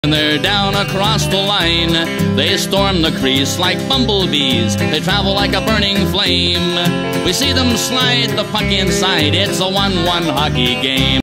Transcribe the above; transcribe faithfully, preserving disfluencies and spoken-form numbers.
When they're down across the line, they storm the crease like bumblebees. They travel like a burning flame. We see them slide the puck inside. It's a one one hockey game.